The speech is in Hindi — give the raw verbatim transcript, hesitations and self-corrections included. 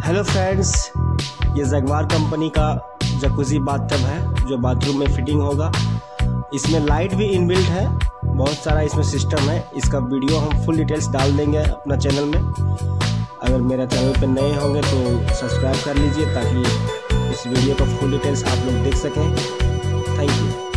हेलो फ्रेंड्स, ये जगवार कंपनी का जकूज़ी बाथटब है जो बाथरूम में फिटिंग होगा। इसमें लाइट भी इनबिल्ट है, बहुत सारा इसमें सिस्टम है। इसका वीडियो हम फुल डिटेल्स डाल देंगे अपना चैनल में। अगर मेरा चैनल पे नए होंगे तो सब्सक्राइब कर लीजिए ताकि इस वीडियो का फुल डिटेल्स आप लोग देख सकें। Thank you.